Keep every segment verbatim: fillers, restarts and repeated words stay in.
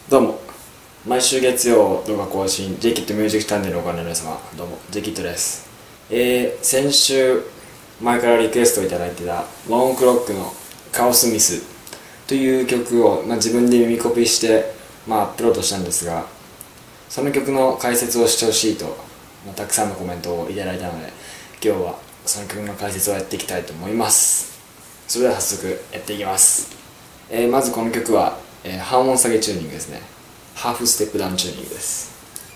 どうも、毎週月曜動画更新 ジェイキッド ミュージックチャンネルをご覧の皆様、どうも ジェイキッド です。えー、先週前からリクエストをいただいてたワンオクロックのカオスミスという曲を、まあ、自分で耳コピして、まあ、アップロードしたんですが、その曲の解説をしてほしいと、まあ、たくさんのコメントをいただいたので、今日はその曲の解説をやっていきたいと思います。それでは早速やっていきます。えー、まずこの曲は、えー、半音下げチューニングですね。ハーフステップダウンチューニングです。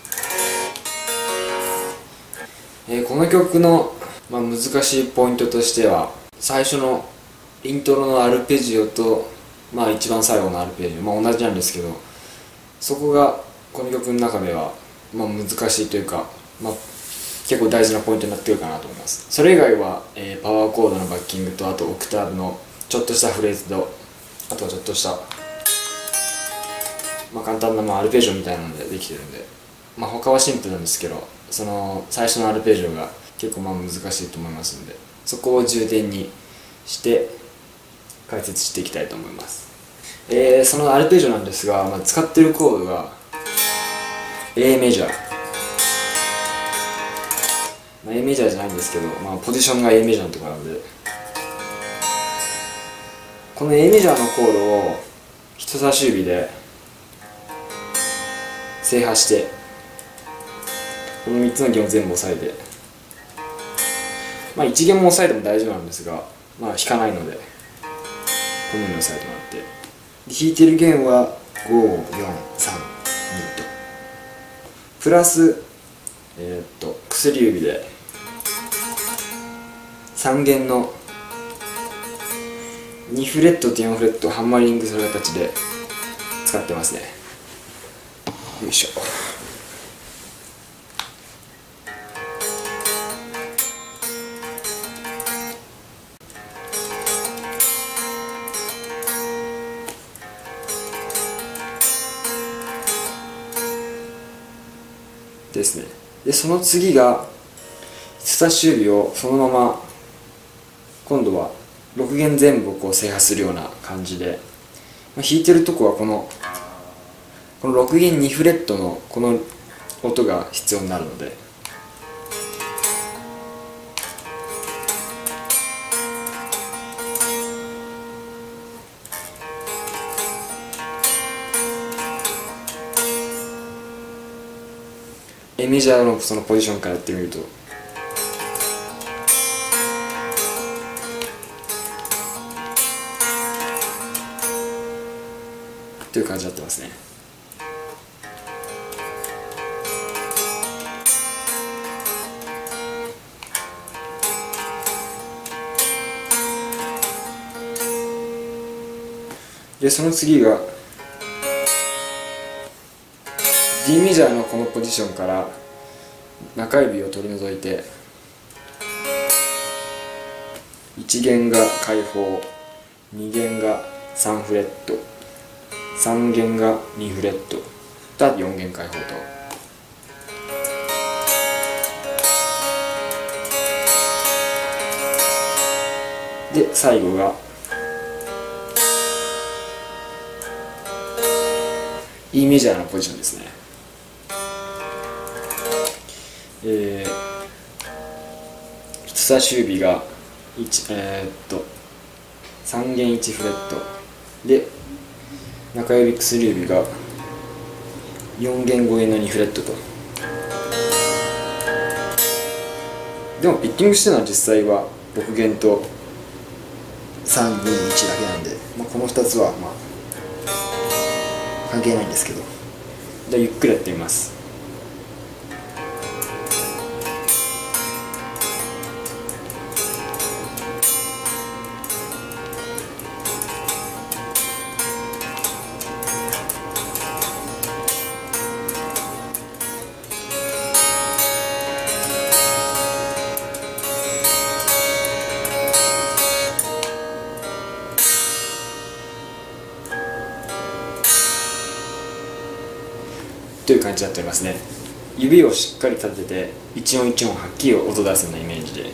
えー、この曲の、まあ、難しいポイントとしては、最初のイントロのアルペジオと、まあ、一番最後のアルペジオ、まあ、同じなんですけど、そこがこの曲の中では、まあ、難しいというか、まあ、結構大事なポイントになってくるかなと思います。それ以外は、えー、パワーコードのバッキングと、あとオクターブのちょっとしたフレーズと、あとはちょっとしたまあ簡単なまあアルペジオみたいなのでできてるんで、まあ他はシンプルなんですけど、その最初のアルペジオが結構まあ難しいと思いますので、そこを重点にして解説していきたいと思います。えー、そのアルペジオなんですが、まあ、使ってるコードが A メジャー、まあ、A メジャーじゃないんですけど、まあ、ポジションが A メジャーのところなので、この A メジャーのコードを人差し指で制覇して、このみっつの弦を全部押さえて、まあいち弦も押さえても大丈夫なんですが、まあ弾かないのでこのように押さえてもらって、弾いてる弦はご、よん、さん、にとプラスえー、っと薬指でさん弦のにフレットとよんフレットをハンマリングする形で使ってますね。よいしょ。ですね。でその次が人差し指をそのまま今度はろく弦全部をこう制覇するような感じで、まあ、弾いてるとこはこのこのろく弦にフレットのこの音が必要になるので、A メジャーのそのポジションからやってみると、という感じになってますね。でその次が D メジャーのこのポジションから中指を取り除いて、いち弦が開放、に弦がさんフレット、さん弦がにフレット、とよん弦開放と。で最後がE メジャーのポジションですね。えー、人差し指がいち、えー、っとさん弦いちフレットで、中指薬指がよん弦ご弦のにフレットと。でもピッキングしてるのは実際はろく弦とさんにいちだけなんで、まあ、このふたつはまあ関係ないんですけど、じゃあゆっくりやってみます。という感じになっておりますね。指をしっかり立てて一音一音はっきり音出すようなイメージで、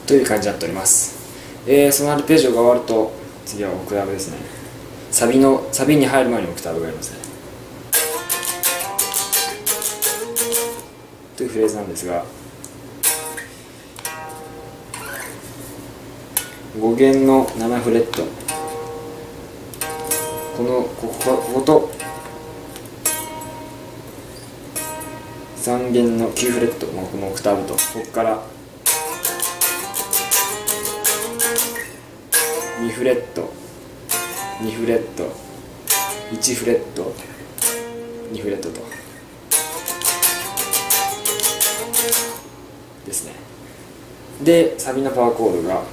という感じになっております。えー、そのアルペジオが終わると次はオクターブですね。サビのサビに入る前にオクターブがありますねというフレーズなんですが、ご弦のななフレット、このこここことさん弦のきゅうフレット、このオクターブとここからにフレット、にフレット、いちフレット、にフレットとですね。でサビのパワーコードが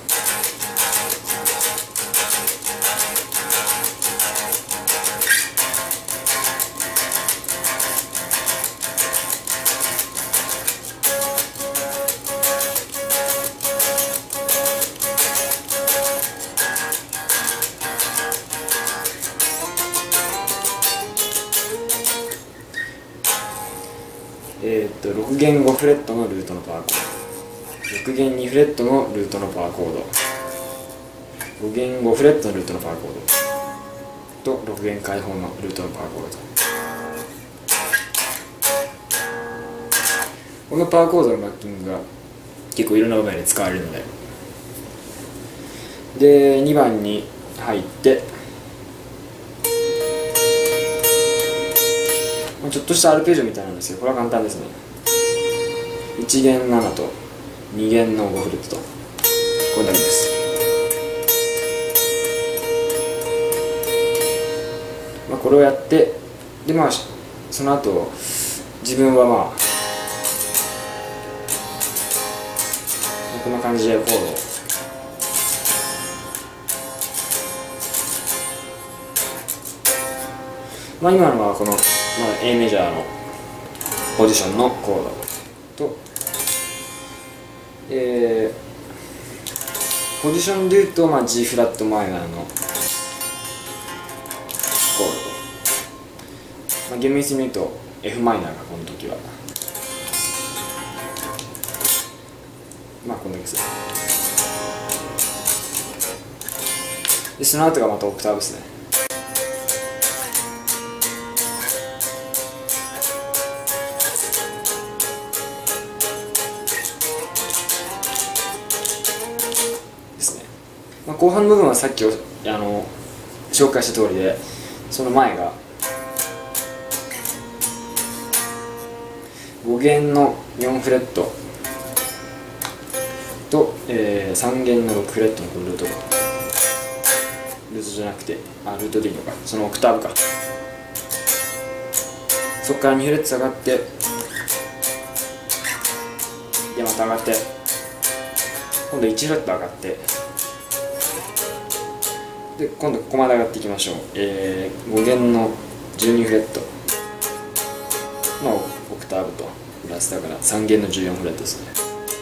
えー、っとろく弦ごフレットのルートのパワーコード、ろく弦にフレットのルートのパワーコード、ご弦ごフレットのルートのパワーコードとろく弦開放のルートのパワーコードと、このパワーコードのマッキングが結構いろんな場面で使われるので、でにばんに入ってちょっとしたアルペジオみたいなんですけど、これは簡単ですね。いち弦ななとに弦のごフレットと、これだけです。まあ、これをやって、でまあその後自分はまあこんな感じでコードをまあ今のはこの、まあ、A メジャーのポジションのコードと、えー、ポジションでいうと、まあ、G フラットマイナーのコードと、まあ、厳密に言うと F マイナーがこの時はまあこんだけです。でその後がまたオクターブですね。まあ、後半の部分はさっきあの紹介した通りで、その前がご弦のよんフレットと、えー、さん弦のろくフレットのこのルートがルートじゃなくてあルートでいいのか、そのオクターブか、そこからにフレット下がって、でまた上がって、今度いちフレット上がって、で今度ここまで上がっていきましょう。えー、ご弦のじゅうにフレットのオクターブとプラスだからさん弦のじゅうよんフレットですね。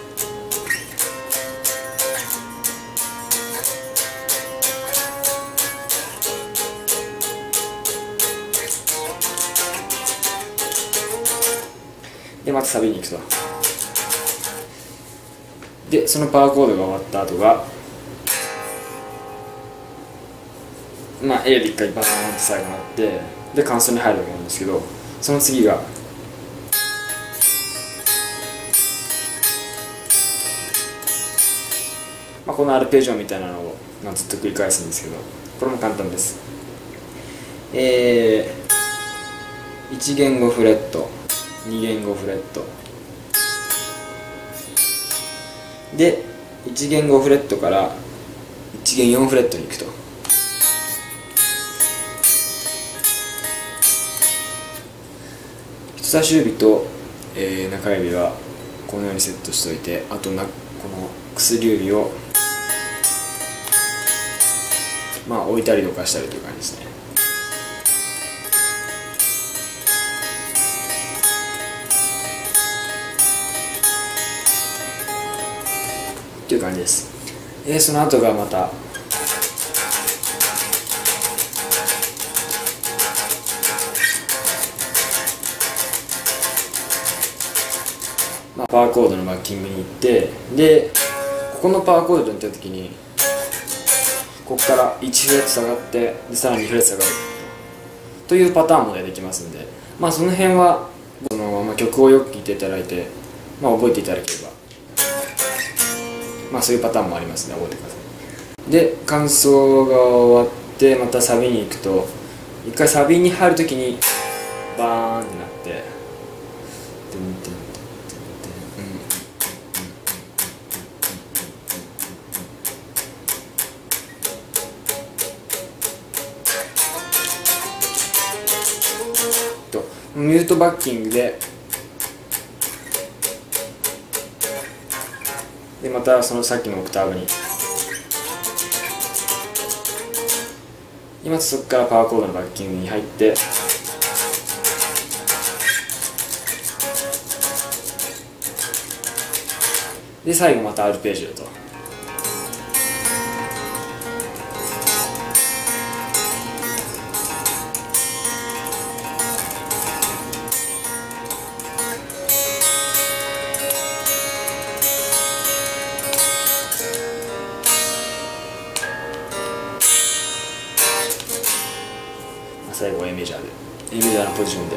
でまたサビに行くと、でそのパワーコードが終わった後がまあ A で一回バーンって最後なって、で間奏に入るわけなんですけど、その次がまあこのアルペジオみたいなのを、まあ、ずっと繰り返すんですけど、これも簡単です。えー、いち弦ごフレット、に弦ごフレットでいち弦ごフレットからいち弦よんフレットに行くと、人差し指と、えー、中指はこのようにセットしておいて、あとなこの薬指をまあ置いたりどかしたりという感じですね。という感じです。えー、その後がまたまあ、パワーコードのマッキングに行って、でここのパワーコードに行った時にここからいちフレット下がってでさらににフレット下がるというパターンもできますんで、まあその辺はその、まあ、曲をよく聴いていただいて、まあ、覚えていただければ、まあそういうパターンもありますので覚えてください。で間奏が終わってまたサビに行くと一回サビに入るときにバーンってなってでミュートバッキングででまたそのさっきのオクターブに今そこからパワーコードのバッキングに入ってで最後またアルペジオと。最後 A メジャーで A メジャーのポジションで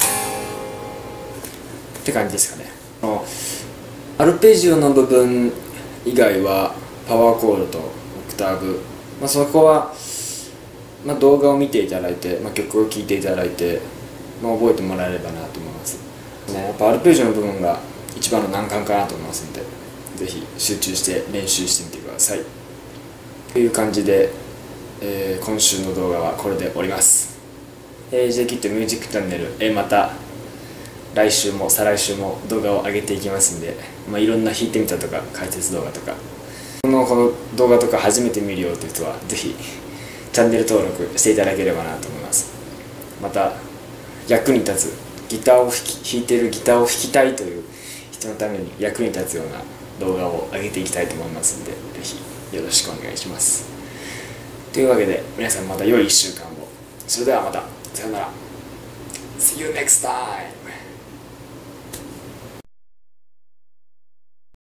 って感じですかね。アルペジオの部分以外はパワーコードとオクターブ、まあ、そこは、まあ、動画を見ていただいて、まあ、曲を聴いていただいて、まあ、覚えてもらえればなと思います、ね、やっぱアルペジオの部分が一番の難関かなと思いますのでぜひ集中して練習してみてくださいという感じで、えー、今週の動画はこれで終わります。えー、ジェイキッドミュージックチャンネル、えー、また来週も再来週も動画を上げていきますんで、まあ、いろんな弾いてみたとか解説動画とかこのこの動画とか初めて見るよという人はぜひチャンネル登録していただければなと思います。また役に立つギターを弾き弾いてるギターを弾きたいという人のために役に立つような動画を上げていきたいと思いますのでぜひよろしくお願いします。というわけで皆さんまた良いいっしゅうかんを。それではまたさよなら。See you next time!